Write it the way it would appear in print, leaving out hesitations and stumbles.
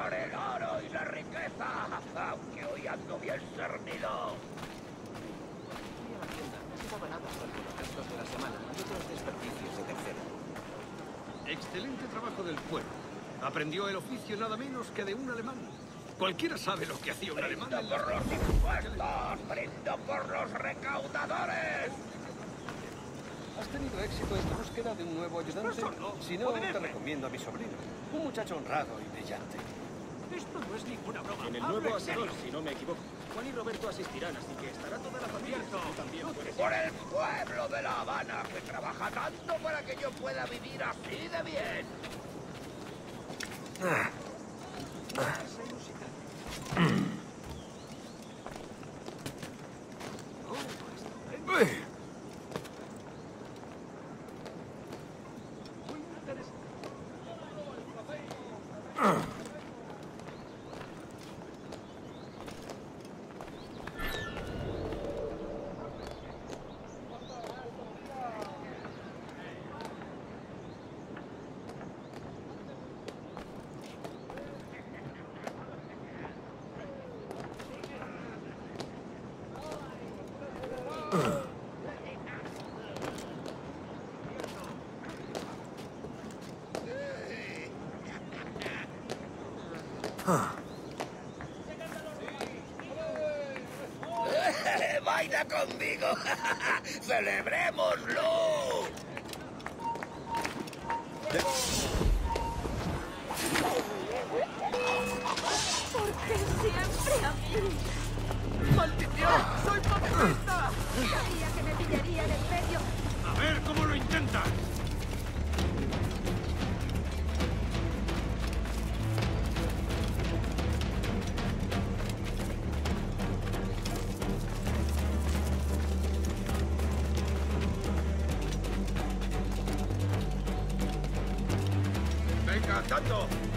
por el oro y la riqueza, aunque hoy ando bien cernido. Fui a la tienda, no quedaba nada salvo los restos de la semana y otros desperdicios de tercero. Excelente trabajo del pueblo. Aprendió el oficio nada menos que de un alemán. Cualquiera sabe lo que hacía un alemán. ¡Brindo por los impuestos! ¡Brindo por los recaudadores! Has tenido éxito en tu búsqueda de un nuevo ayudante. Si no, te recomiendo a mi sobrino. Un muchacho honrado y brillante. Esto no es ninguna broma. En el nuevo asador, si no me equivoco. Juan y Roberto asistirán, así que estará toda la familia. Tú también puedes. Por el pueblo de La Habana, que trabaja tanto para que yo pueda vivir así de bien. ¡Baila conmigo! ¡Celebrémoslo! ¿Por qué siempre a mí? ¡Maldición! ¡Soy papista! Sabía que me pillaría en el medio. A ver cómo lo intentas. ¡Venga, tanto!